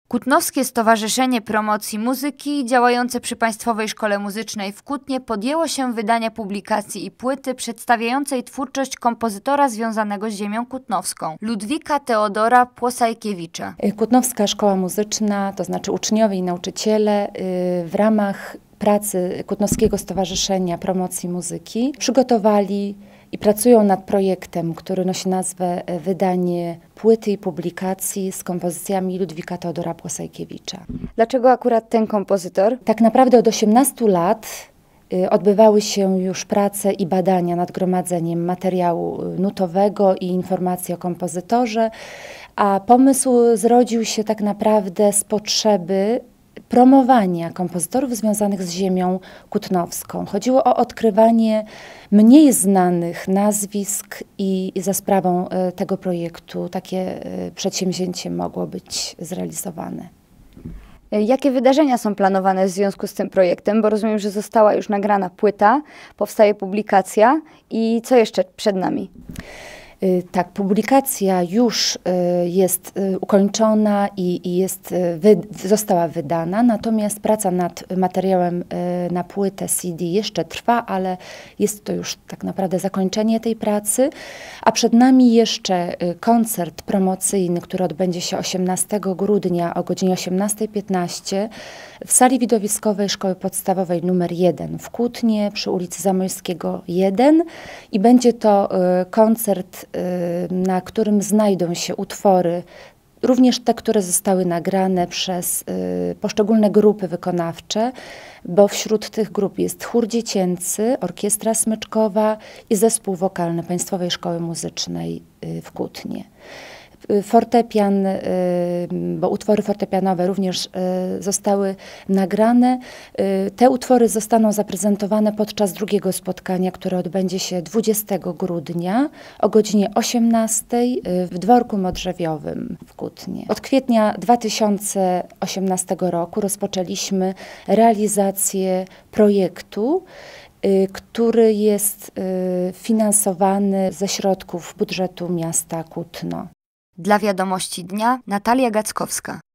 Kutnowskie Stowarzyszenie Promocji Muzyki, działające przy Państwowej Szkole Muzycznej w Kutnie, podjęło się wydania publikacji i płyty przedstawiającej twórczość kompozytora związanego z ziemią kutnowską, Ludwika Teodora Płosajkiewicza. Kutnowska Szkoła Muzyczna, to znaczy uczniowie i nauczyciele w ramach pracy Kutnowskiego Stowarzyszenia Promocji Muzyki przygotowali i pracują nad projektem, który nosi nazwę wydanie płyty i publikacji z kompozycjami Ludwika Teodora Płosajkiewicza. Dlaczego akurat ten kompozytor? Tak naprawdę od 18 lat odbywały się już prace i badania nad gromadzeniem materiału nutowego i informacji o kompozytorze, a pomysł zrodził się tak naprawdę z potrzeby promowania kompozytorów związanych z ziemią kutnowską. Chodziło o odkrywanie mniej znanych nazwisk i za sprawą tego projektu takie przedsięwzięcie mogło być zrealizowane. Jakie wydarzenia są planowane w związku z tym projektem? Bo rozumiem, że została już nagrana płyta, powstaje publikacja i co jeszcze przed nami? Tak, publikacja już jest ukończona i została wydana, natomiast praca nad materiałem na płytę CD jeszcze trwa, ale jest to już tak naprawdę zakończenie tej pracy, a przed nami jeszcze koncert promocyjny, który odbędzie się 18 grudnia o godzinie 18:15 w sali widowiskowej Szkoły Podstawowej nr 1 w Kutnie przy ulicy Zamojskiego 1 i będzie to koncert, na którym znajdą się utwory, również te, które zostały nagrane przez poszczególne grupy wykonawcze, bo wśród tych grup jest chór dziecięcy, orkiestra smyczkowa i zespół wokalny Państwowej Szkoły Muzycznej w Kutnie. Fortepian, bo utwory fortepianowe również zostały nagrane. Te utwory zostaną zaprezentowane podczas drugiego spotkania, które odbędzie się 20 grudnia o godzinie 18 w Dworku Modrzewiowym w Kutnie. Od kwietnia 2018 roku rozpoczęliśmy realizację projektu, który jest finansowany ze środków budżetu miasta Kutno. Dla Wiadomości Dnia Natalia Gackowska.